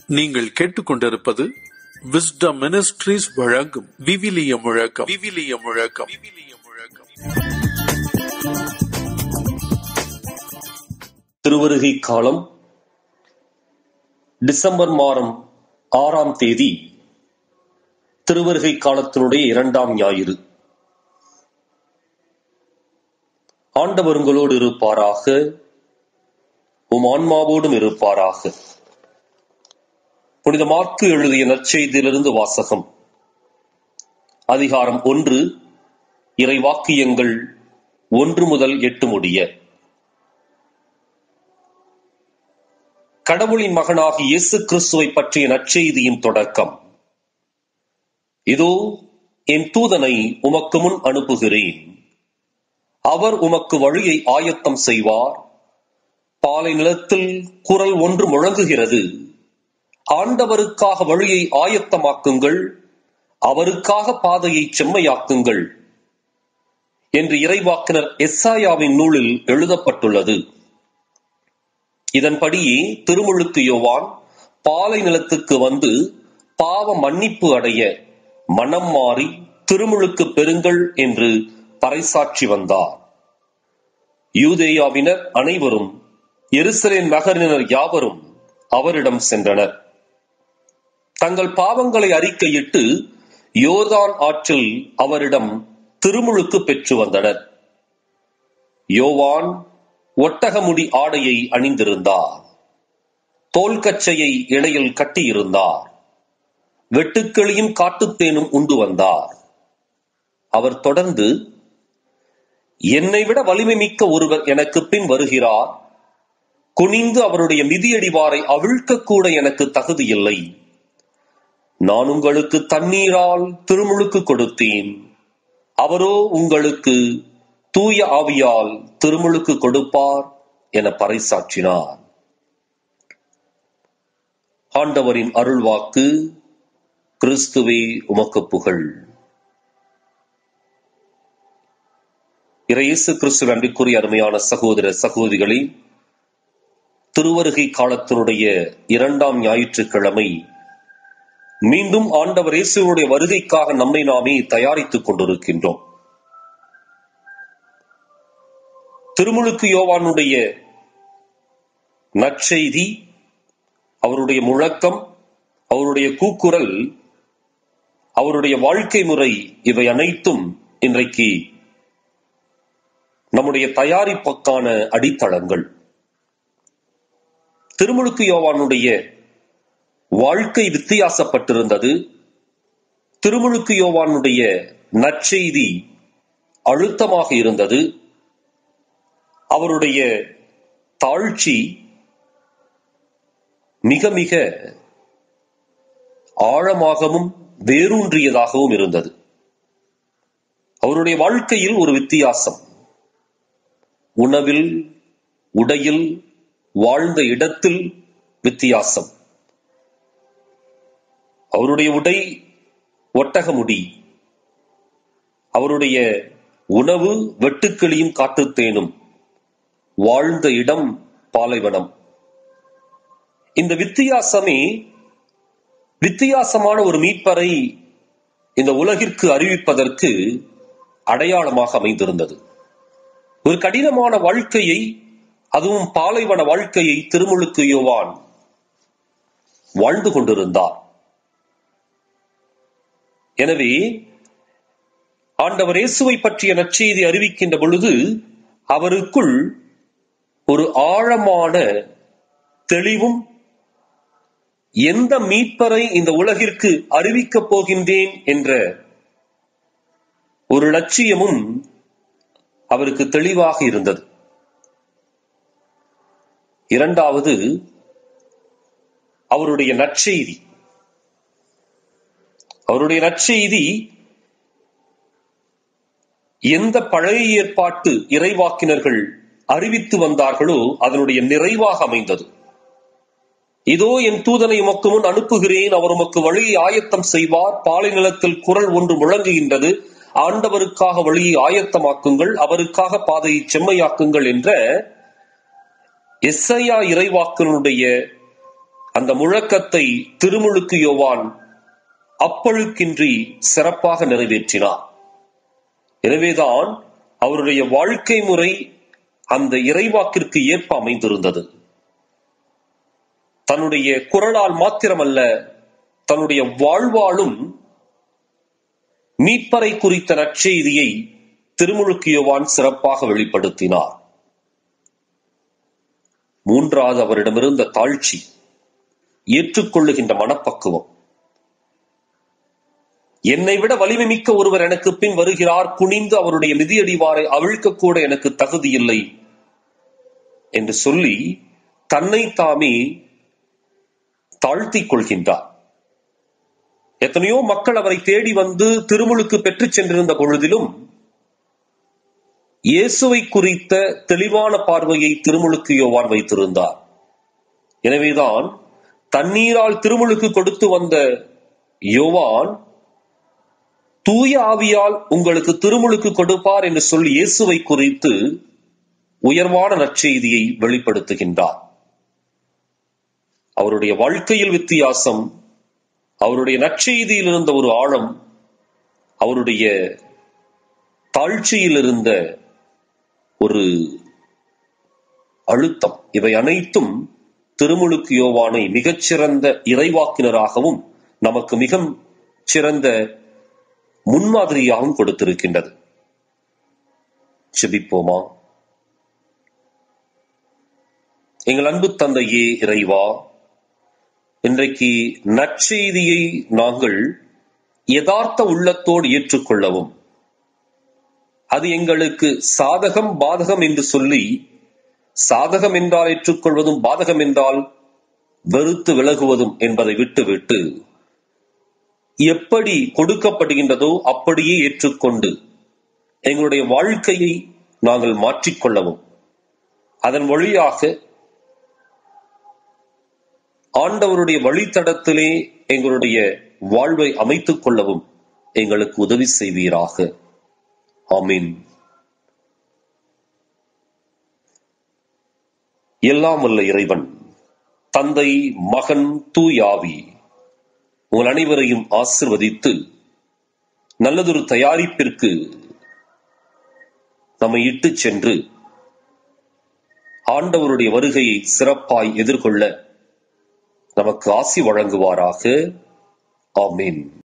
நீங்கள் கேட்டுக்கொண்டிருப்பது wisdom ministries வழங்கும் விவிலிய முழக்கம். திருவருகை காலம் டிசம்பர் மாதம் 6ஆம் தேதி, திருவருகை காலத்தினுடைய 2ஆம் ஞாயிறு. ஆண்டவர் உங்களோடு இருப்பாராக, உம் ஆன்மாவோடும் இருப்பாராக. புனித மாற்கு எழுதிய நற்செய்தியிலிருந்து வாசகம். அதிகாரம் 1, இறைவாக்கியங்கள் 1 முதல் 8 முடிய. கடவுளின் மகனாகி இயேசு கிறிஸ்துவை பற்றிய நற்செய்தியின் தொடக்கம். இதோ என் தூதனை உமக்கு முன் அனுப்புகிறேன். அவர் உமக்கு வழியை ஆயத்தம் செய்வார். பாலை நிலத்தில் குரல் ஒன்று முழங்குகிறது, ஆண்டவருக்காக வழியை ஆயத்தமாக்குங்கள், அவருக்காக பாதையை செம்மையாக்குங்கள் என்று இறைவாக்கினர் எசாயாவின் நூலில் எழுதப்பட்டுள்ளது. இதன்படியே திருமுழுக்கு யோவான் பாலை நிலத்துக்கு வந்து பாவ மன்னிப்பு அடைய மனம் மாறி திருமுழுக்கு பெறுங்கள் என்று பறைசாற்றி வந்தார். யூதேயாவினர் அனைவரும், எருசலேம் நகரினர் யாவரும் அவரிடம் சென்றனர். தங்கள் பாவங்களை அறிக்கையிட்டு யோர்தான் ஆற்றில் அவரிடம் திருமுழுக்கு பெற்று வந்தனர். யோவான் ஒட்டகமுடி ஆடையை அணிந்திருந்தார். தோல்கச்சையை இடையில் கட்டியிருந்தார். வெட்டுக்கிளியும் காட்டுத்தேனும் உண்டு வந்தார். அவர் தொடர்ந்து, என்னை விட வலிமை மிக்க ஒருவர் எனக்கு பின் வருகிறார். குனிந்து அவருடைய மிதியடிவாரை அவிழ்க்கக்கூட எனக்கு தகுதியில்லை. நான் உங்களுக்கு தண்ணீரால் திருமுழுக்கு கொடுத்தேன், அவரோ உங்களுக்கு தூய ஆவியால் திருமுழுக்கு கொடுப்பார் என பறைசாற்றினார். ஆண்டவரின் அருள்வாக்கு. கிறிஸ்துவே உமக்கு புகழ். இயேசு கிறிஸ்து அன்பிற்குரிய அருமையான சகோதர சகோதரிகளே, திருவருகை காலத்தினுடைய 2ஆம் ஞாயிற்றுக்கிழமை மீண்டும் ஆண்டவர் இயேசுவுடைய வருகைக்காக நம்மை நாமே தயாரித்துக் கொண்டிருக்கின்றோம். திருமுழுக்கு யோவானுடைய நற்செய்தி, அவருடைய முழக்கம், அவருடைய கூக்குரல், அவருடைய வாழ்க்கை முறை, இவை அனைத்தும் இன்றைக்கு நம்முடைய தயாரிப்புக்கான அடித்தளங்கள். திருமுழுக்கு யோவானுடைய வாழ்க்கை வித்தியாசப்பட்டிருந்தது. திருமுழுக்கு யோவானுடைய நற்செய்தி அழுத்தமாக இருந்தது. அவருடைய தாழ்ச்சி மிக மிக ஆழமாகவும் வேரூன்றியதாகவும் இருந்தது. அவருடைய வாழ்க்கையில் ஒரு வித்தியாசம். உணவில், உடையில், வாழ்ந்த இடத்தில் வித்தியாசம். அவருடைய உடை ஒட்டகமுடி, அவருடைய உணவு வெட்டுக்கிளியும் காட்டுத்தேனும், வாழ்ந்த இடம் பாலைவனம். இந்த வித்தியாசமே வித்தியாசமான ஒரு மீட்பரை இந்த உலகிற்கு அறிவிப்பதற்கு அடையாளமாக அமைந்திருந்தது. ஒரு கடினமான வாழ்க்கையை, அதுவும் பாலைவன வாழ்க்கையை திருமுழுக்கு யோவான் வாழ்ந்து கொண்டிருந்தார். எனவே ஆண்டவர் இயேசுவை பற்றிய நற்செய்தி அறிவிக்கின்ற பொழுது அவருக்குள் ஒரு ஆழமான தெளிவும், எந்த மீட்பரை இந்த உலகிற்கு அறிவிக்கப் போகின்றேன் என்ற ஒரு லட்சியமும் அவருக்கு தெளிவாக இருந்தது. இரண்டாவது, அவருடைய நற்செய்தி. அவருடைய நற்செய்தி எந்த பழைய ஏற்பாட்டு இறைவாக்கினர்கள் அறிவித்து வந்தார்களோ அதனுடைய நிறைவாக அமைந்தது. இதோ என் தூதனை உமக்கு முன் அனுப்புகிறேன், அவர் உமக்கு வழியை ஆயத்தம் செய்வார். பாலை நிலத்தில் குரல் ஒன்று முழங்குகின்றது, ஆண்டவருக்காக வழியை ஆயத்தமாக்குங்கள், அவருக்காக பாதையை செம்மையாக்குங்கள் என்ற எஸ்ஐயா இறைவாக்கினுடைய அந்த முழக்கத்தை திருமுழுக்கு யோவான் அப்பழுக்கின்றி சிறப்பாக நிறைவேற்றினார். எனவேதான் அவருடைய வாழ்க்கை முறை அந்த இறைவாக்கிற்கு ஏற்ப அமைந்திருந்தது. தன்னுடைய குரலால் மாத்திரமல்ல, தன்னுடைய வாழ்வாலும் மீட்பரை குறித்த நற்செய்தியை திருமுழுக்கு யோவான் சிறப்பாக வெளிப்படுத்தினார். மூன்றாவது, அவரிடமிருந்த தாழ்ச்சி, ஏற்றுக்கொள்ளுகின்ற மனப்பக்குவம். என்னை விட வலிமை மிக்க ஒருவர் எனக்கு பின் வருகிறார், குனிந்து அவருடைய மிதியடிவாரை அவிழ்க்கக்கூட எனக்கு தகுதி இல்லை என்று சொல்லி தன்னை தாமே தாழ்த்திக் கொள்கின்றார். எத்தனையோ மக்கள் அவரை தேடி வந்து திருமுழுக்கு பெற்றுச் சென்றிருந்த பொழுதிலும் இயேசுவை குறித்த தெளிவான பார்வையை திருமுழுக்கு யோவான் வைத்திருந்தார். எனவேதான் தண்ணீரால் திருமுழுக்கு கொடுத்து வந்த யோவான் தூய ஆவியால் உங்களுக்கு திருமுழுக்கு கொடுப்பார் என்று சொல்லி இயேசுவை குறித்து உயர்வான நற்செய்தியை வெளிப்படுத்துகின்றார். அவருடைய வாழ்க்கையில் வித்தியாசம், அவருடைய நற்செய்தியில் இருந்த ஒரு ஆழம், அவருடைய தாழ்ச்சியில் இருந்த ஒரு அழுத்தம், இவை அனைத்தும் திருமுழுக்கு யோவானை மிகச்சிறந்த இறைவாக்கினராகவும் நமக்கு மிக சிறந்த முன்மாதிரியாகவும் கொடுத்திருக்கின்றது. ஜெபிப்போமா. எங்கள் அன்பு தந்தையே இறைவா, இன்றைக்கு நற்செய்தியை நாங்கள் யதார்த்த உள்ளத்தோடு ஏற்றுக்கொள்ளவும், அது எங்களுக்கு சாதகம் பாதகம் என்று சொல்லி, சாதகம் என்றால் ஏற்றுக்கொள்வதும் பாதகம் என்றால் வெறுத்து விலகுவதும் என்பதை விட்டுவிட்டு எப்படி கொடுக்கப்படுகின்றதோ அப்படியே ஏற்றுக்கொண்டு எங்களுடைய வாழ்க்கையை நாங்கள் மாற்றிக்கொள்ளவும், அதன் வழியாக ஆண்டவருடைய வழித்தடத்திலே எங்களுடைய வாழ்வை அமைத்துக் கொள்ளவும் எங்களுக்கு உதவி செய்வீராக. ஆமீன். எல்லாம் வல்ல இறைவன், தந்தை, மகன், தூயாவி உங்கள் அனைவரையும் ஆசிர்வதித்து நல்லதொரு தயாரிப்பிற்கு நம்மை இட்டுச் சென்று ஆண்டவருடைய வருகையை சிறப்பாய் எதிர்கொள்ள நமக்கு ஆசி வழங்குவாராக. ஆமீன்.